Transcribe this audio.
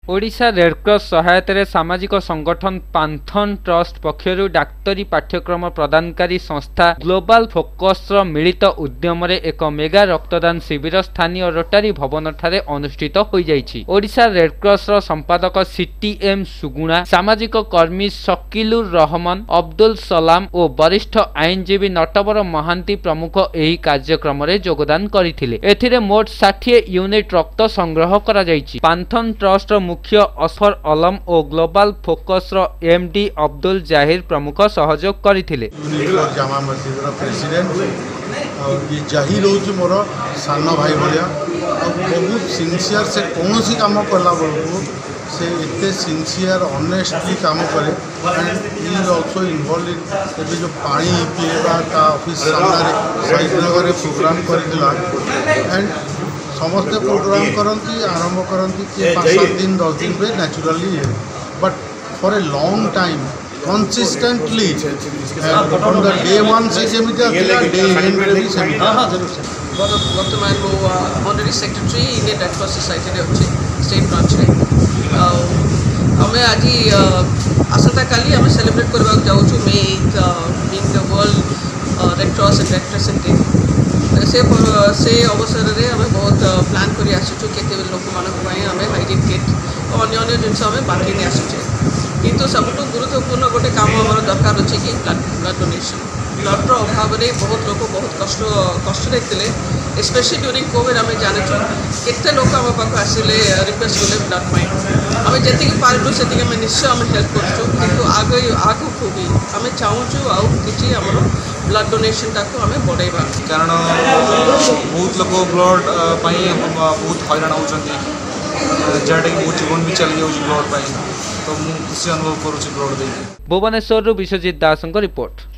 Odisha Red Cross सहायतार सामाजिक संगठन पांथन trust पक्षरु डाक्तरी पाठ्यक्रम प्रदानकारी संस्था ग्लोबल फोकस मिलित उद्यम एक मेगा रक्तदान शिविर स्थानीय रोटारी भवन ठारे अनुष्ठित हो जाइछि। ओडिशा रेडक्रॉस संपादक सीटीएम सुगुणा, सामाजिक कर्मी शकीलुर रहमान, अब्दुल सलाम और वरिष्ठ आईनजीवी नटवर महांती प्रमुख एही कार्यक्रम रे योगदान करथिले। एथिरे मोट 60 यूनिट रक्त संग्रह करा जाइछि। पांथन ट्रस्ट मुख्य असफर अलम और ग्लोबल फोकस एमडी अब्दुल जाहिर प्रमुख सहयोग करथिले। जामा मस्जिद प्रेसिडेंट और ये जाहिर हो मोर सान भाई भाया बहुत सिंसियर से कौन सी काम कला बेलू से एते सिंसियर ऑनेस्टली काम करे and he is also involve in जो पानी पीवा का ऑफिस सामने साइडनगर प्रोग्राम करथिला एंड समस्ते प्रोग्राम करती आरंभ करती कि 5-7 दिन 10 दिन पे naturally but for a long time consistently from the day 1 से जमी डे एंड भी से वर्तमान वो honorary secretary Indian Red Cross Society रे अछि स्टेट ब्रांच रे हमें आज आसंता काली हमें सेलिब्रेट करबा जाऊ छु मे being the world Red Cross and Red Crescent day से अवसर में आम बहुत प्लान कर आसुचु केते लोक मानक हाइजीन किट और अन्य जिनस आम बांटी नहीं आसुचे किंतु सबुठ गुरुत्वपूर्ण गोटे काम आम दरकार अच्छे कि ब्लड डोनेशन। ब्लड्र अभाव में बहुत लोग बहुत कष्ट थे स्पेशली ड्यूरिंग कोविड आम जानूँ केते लोक आम पाक आसिले रिक्वेस्ट कले ब्लड पाई आम जी पार्लु से निश्चय आम हेल्प करूँ आगू भी आम चाहूँ आउ कि आम ब्लड डोनेशन टाक आम बढ़ेबा कारण बहुत लोग ब्लड बहुत हैरान होती जहाँटा कि बहुत जीवन भी चली जाऊँ ब्लड तो मुझे खुशी अनुभव करुँच ब्लड दे। भुवनेश्वर विश्वजित दास रिपोर्ट।